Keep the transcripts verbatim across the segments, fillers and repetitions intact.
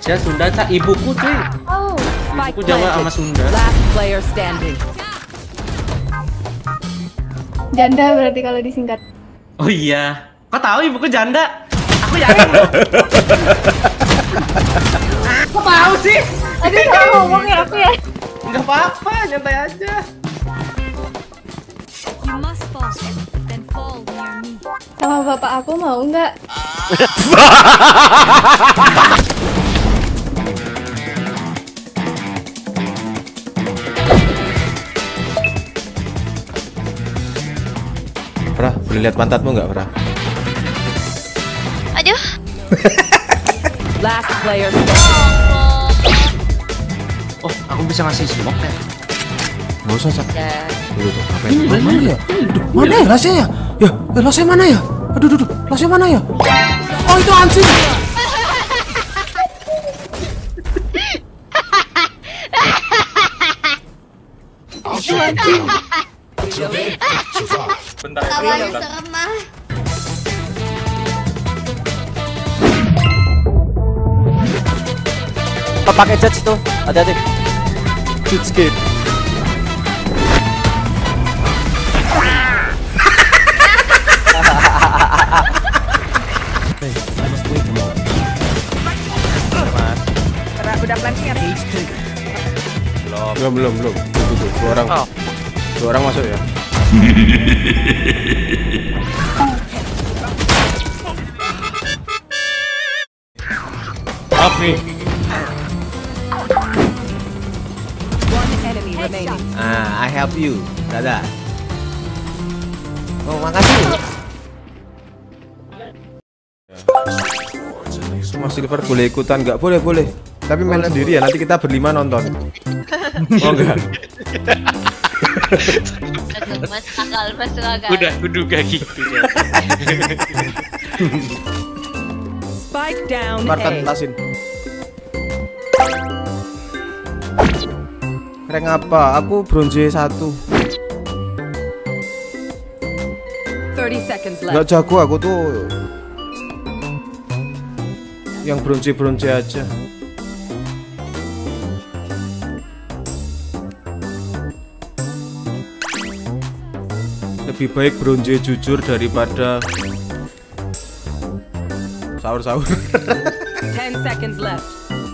Saya Sunda, Cak. Ibuku, cuy. Oh, Ibuku Jawa sama Sunda. Last player standing. janda berarti kalau disingkat. Oh iya. Kok tahu ibuku janda? Aku yakin. Aku tahu sih. Aduh, salah ngomong ya aku ya. Enggak apa-apa, nyantai aja. You must fall, then fall near me. Sama bapak aku mau nggak? Pra, boleh lihat pantatmu nggak, Pra? Aduh. Last player standing. Oh, aku bisa ngasih smoke ya? Nggak usah, Cak. Ya. Dulu tuh, ngapain? Mana ya? Aduh, mana ya lasnya? Ya, eh, lasnya mana ya? Aduh, aduh, aduh, lasnya mana ya? Oh, itu anjing. Itu anjing. Bentar. Tawanya serem mah. Pakai judge tuh, hati-hati. Judge game. Udah planting ya? Belum, belum, belum. Tuh, tuh, tuh, dua orang. Oh. Dua orang masuk ya. Oke. One enemy remaining. Ah, I help you. Dadah. Oh, makasih. Mas Silver boleh ikutan nggak? Boleh, boleh. Tapi main sendiri ya, nanti kita berlima nonton. Oh enggak. Mas akal, masuk akal. Udah kuduga gitu ya. Spike down Markan A. tasin. Rank apa? Aku bronze satu. thirty seconds Nggak left. jago aku tuh. Yang bronze-bronze aja. Lebih baik bronze jujur daripada sahur-sahur. ten seconds left.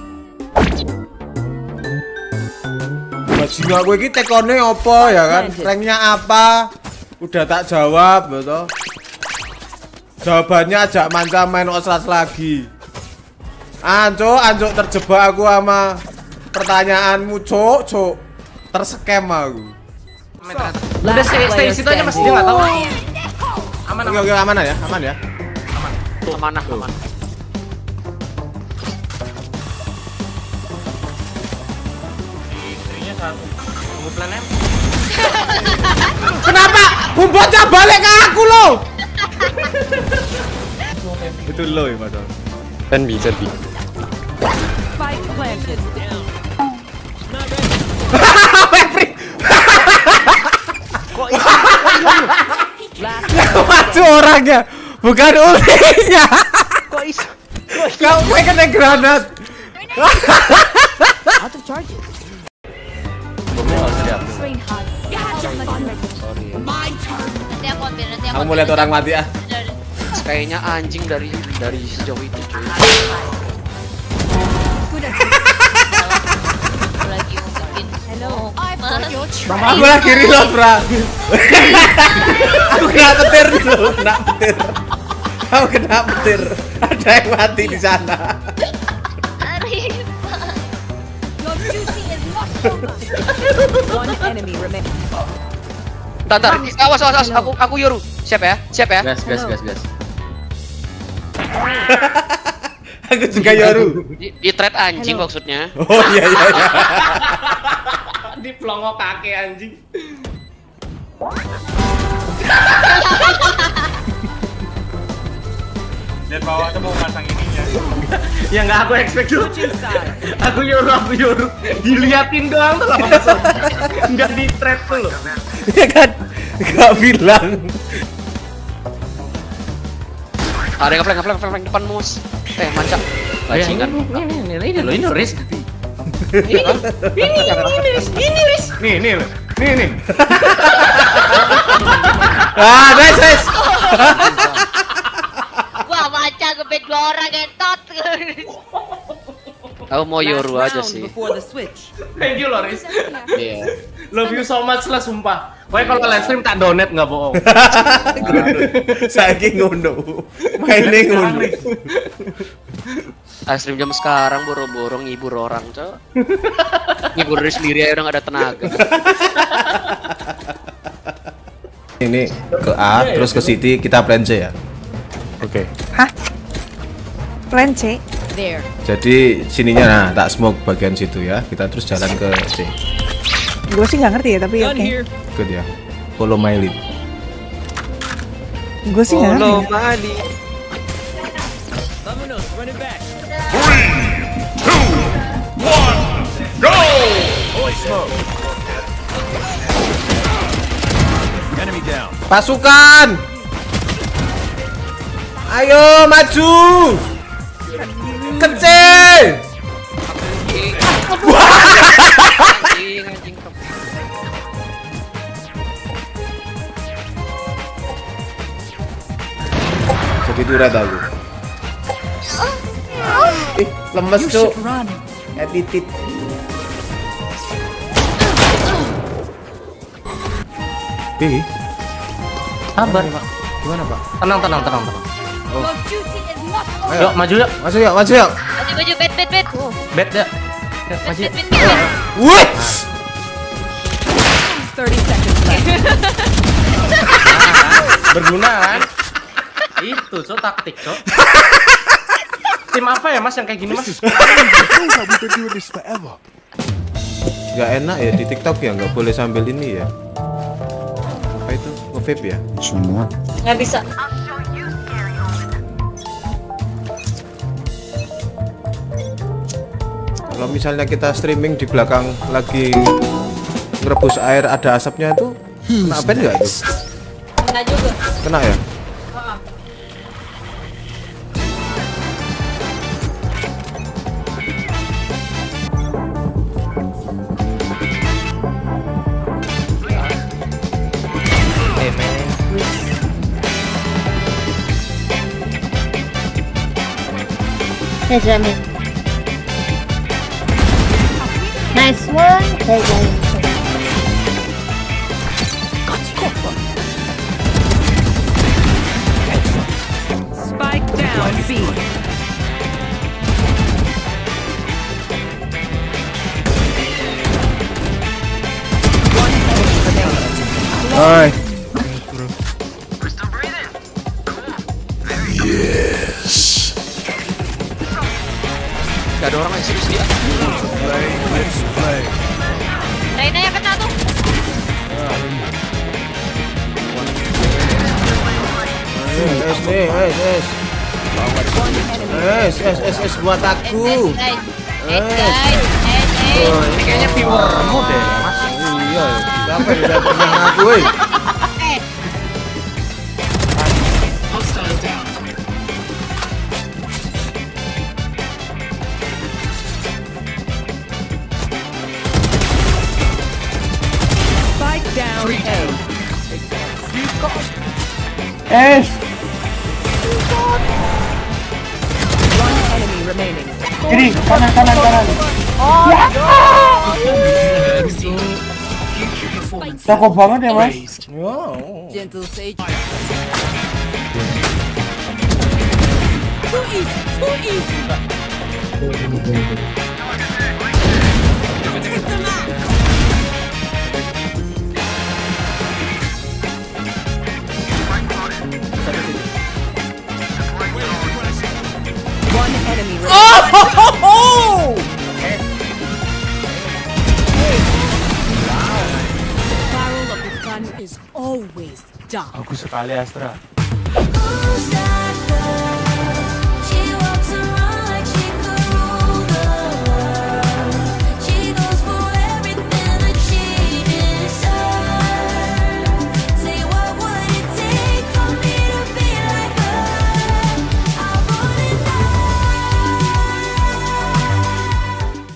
Bajingan aku ini tekone apa ya kan? Ranknya apa? Udah tak jawab, betul. Jawabannya ajak manca main Osras lagi. Anco, anco terjebak aku sama pertanyaanmu, cok, cok. Tersekem aku. Udah stay stay di situ aja Mas, dia nggak tahu. Aman, Oke, oke, aman ya, aman ya. Amanah, aman. Istrinya satu. Tunggu plan M. Kenapa? Bumbotnya balik ke aku loh. Itu lo ya, Mas. Dan B, dan B. Spike planted. Kok itu? Last Maju orangnya, bukan ultinya. Kok iso? Kok iso? Kau main kena granat. out of charges. Train hard. Nanti aku ambil, nanti aku Aku mau lihat orang mati ah. Kayaknya anjing dari dari sejauh itu, cuy. Aku lagi mau bikin smoke. Aku lagi reload, Bra. Aku kena petir dulu, kena petir. Aku kena petir. Ada yang mati di sana. One enemy remaining. Bentar, bentar. Awas, awas, awas. Aku aku Yoru. Siap ya? Siap ya? Gas, gas, gas, gas. Aku juga Yoru. Di, di thread anjing maksudnya. Oh iya iya iya. Di pelongok kaki anjing. Lihat bawah tuh mau pasang ininya. Ya nggak aku expect dulu. Aku Yoru, aku Yoru. Diliatin doang tuh lama masuk. Nggak di thread tuh loh. Ya kan? Gak bilang. Ada yang ngeflank, ngeflank, ngeflank depan mus. Eh, manca. Bajingan. Ini ini ini ini loh ini Riz. Ini ini ini Riz ini Riz. Nih nih loh. Nih nih. Ah, nice, nice. Gua baca ngebet dua orang entot. Aku mau Yoru Last aja round sih. before the switch. Thank you loh Riz. Iya. Love you so much lah sumpah. Pokoknya kalau live stream tak donate nggak bohong. Saiki ngono. Maine ngono. Live stream jam sekarang boro-boro ngibur orang, Cok. Ngibur diri sendiri aja udah gak ada tenaga. Ini ke A terus ke City kita plan C ya. Oke. Hah? Plan C? There. Jadi sininya nah tak smoke bagian situ ya. Kita terus jalan ke C. Gue sih nggak ngerti ya, tapi oke. Good ya. Follow my lead. Gue sih nggak ngerti. Mali. Pasukan. Ayo maju. Kecil. Anjing, anjing. Jadi duret aku. Ih, lemes cuk. Editit. Ih, Sabar Pak. Gimana Pak? Tenang tenang tenang tenang. ayo. Yuk maju yuk. Masuk yuk, masuk yuk. Maju maju bet bet bet. Bet ya. Yuk, Bet maju. bet bet bet. Wih. thirty seconds left. Berguna kan? Itu cok taktik cok. Tim apa ya Mas yang kayak gini Mas? Gak enak ya di TikTok ya, nggak boleh sambil ini ya. Apa itu? Nge-vape ya? Nggak bisa. Kalau misalnya kita streaming di belakang lagi ngerebus air ada asapnya itu kena ban nggak itu? Kena juga. Kena ya? Nice, Rami. Nice one. Hey, guys. Spike down B. One enemy remaining. Hai. Gak ada orang yang serius dia. Reina yang kena tuh. Es nih, es, es. Es, es, es, es buat aku. Guys, guys, guys, guys. Oh, ini Kayaknya viewermu deh Mas. iya, siapa yang udah pernah ngaku, woi? Spike down A. Es. One enemy remaining. Ini kanan kanan kanan. Cakep banget ya Mas. Wow. Gentle sage. Too easy, too easy. One enemy remaining. Oh! The barrel of the gun is always dark. Bagus sekali Astra. Who's that girl?